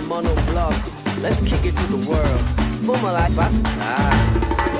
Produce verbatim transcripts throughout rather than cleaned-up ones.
monoblock. Let's kick it to the world. For my life, I die.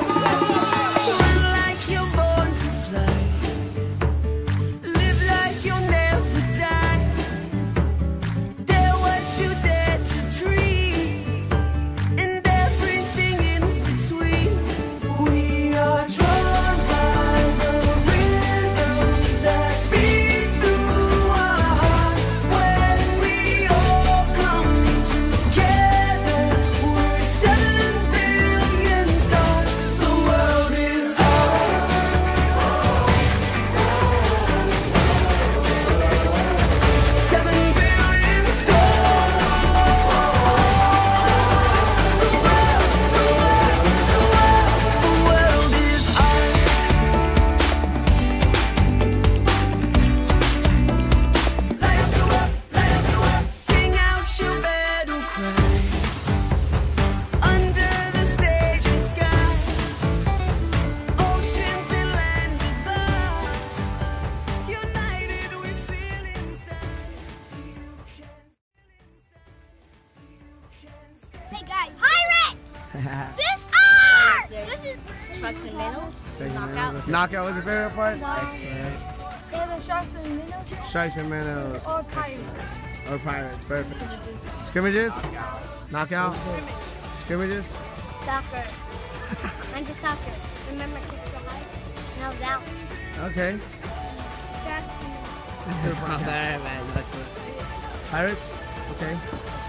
Hey guys, Pirates! This are! This is Sharks and Minnows. Knockout. Knockout was your favorite part? No. Excellent. Either Sharks and Minnows. Sharks and Minnows. Or Pirates. Excellent. Or Pirates, perfect. Scrimmages? Knockout? Scrimmages? Soccer. I'm just soccer. Remember kick so high? Now down. Okay. Sharks and Minnows. Alright, man. Excellent. Pirates? Okay.